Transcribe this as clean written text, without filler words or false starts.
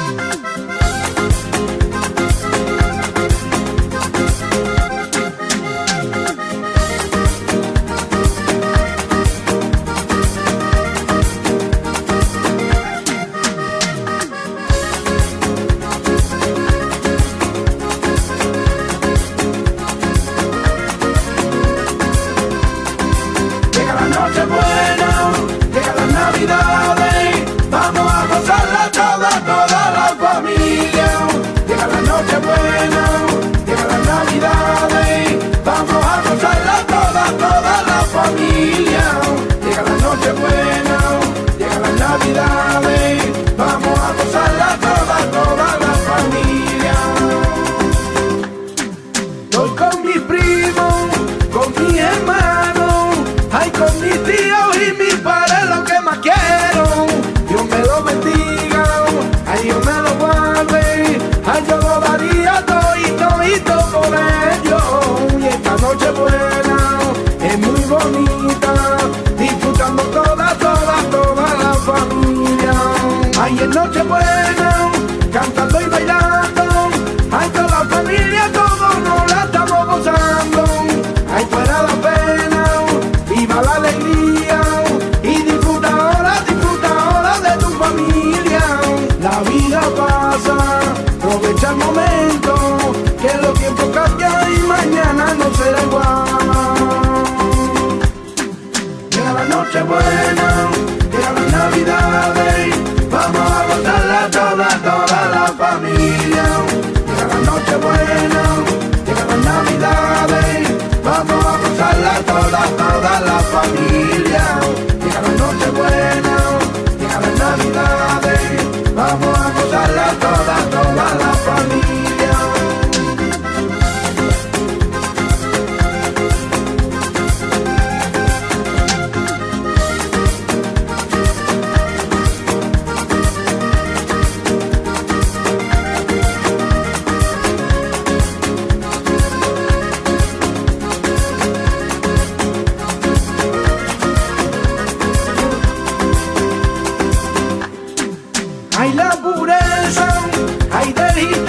Ay, en Nochebuena, cantando y bailando, ay, toda la familia, todos nos la estamos gozando. Ay, fuera la pena, viva la alegría, y disfruta ahora de tu familia. La vida pasa, aprovecha el momento, que los tiempos cambian y mañana no será igual. Llega la Nochebuena, llega la Navidad, vamos a gozarla toda la familia. Llega la Nochebuena, llega la Navidad, vamos a gozarla toda la familia. Llega la Nochebuena, llega la Navidad, vamos a gozarla toda la familia. Hay la pureza, hay del